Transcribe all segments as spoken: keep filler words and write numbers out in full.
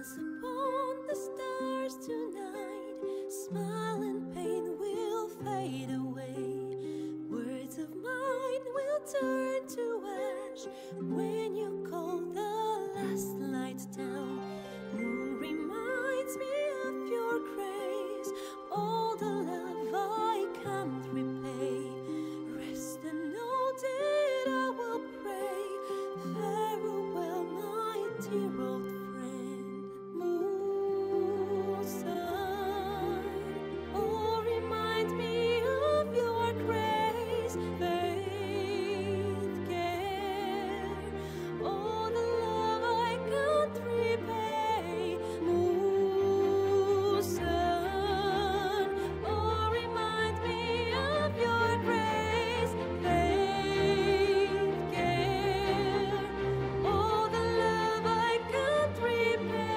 Dance upon the stars tonight. Smile and pain will fade away. Words of mine will turn to ash when you call the last light down. Moon reminds me of your grace, all the love I can't repay. Rest and know that I will pray. Farewell, my dear old friend. Moon, sun, oh, remind me of your grace. Faith, care, all the love I can't repay. Moon, sun, oh, remind me of your grace. Faith, care, all the love I can't repay.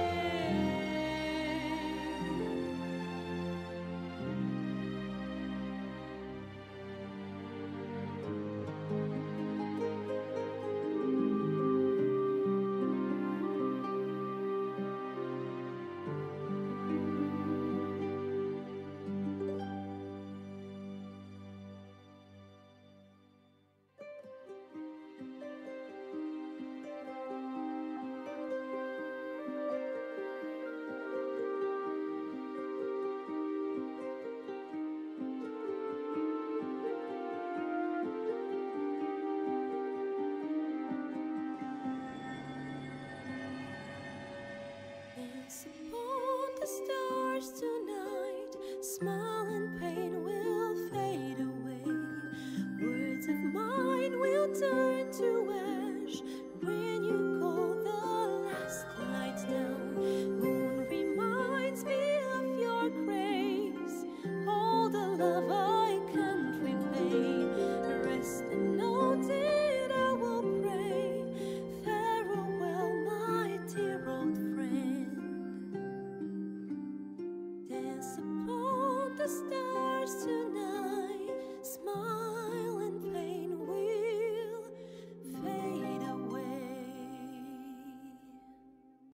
Dance upon the stars tonight. Smile and pain will fade away. Words of mine will turn to ash when you call the last light down. Moon reminds me of your grace, all the love I can't repay. Rest and know that I will pray. Farewell, my dear old friend. Dance upon the stars tonight.